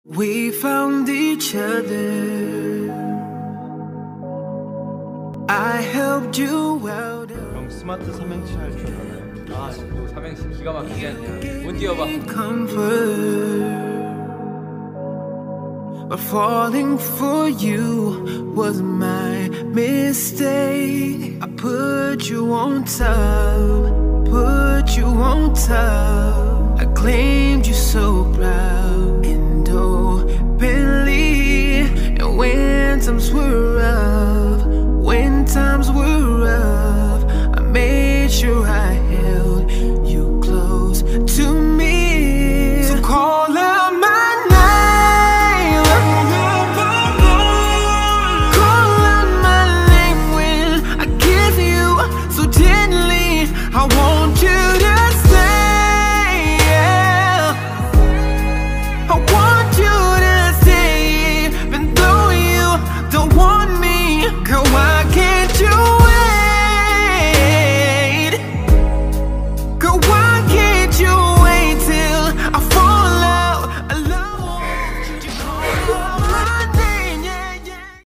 We found each other. I helped you out. 형 스마트 삼행시 할 줄 알아요? 아, 또 삼행시 기가 막히게 했네. 못 뛰어봐. Comfort. But falling for you was my mistake. I put you on top, put you on top. I claimed you so proud.